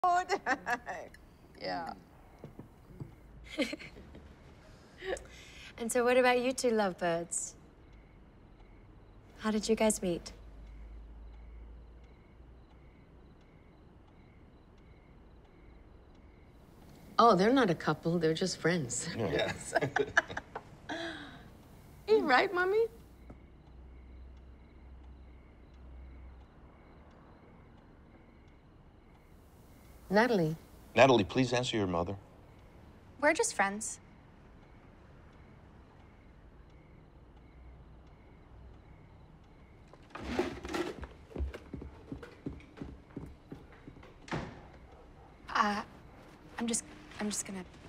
Yeah. And so what about you two lovebirds? How did you guys meet? Oh, they're not a couple. They're just friends. Yes. You right, Mommy? Natalie. Natalie, please answer your mother. We're just friends. I'm just gonna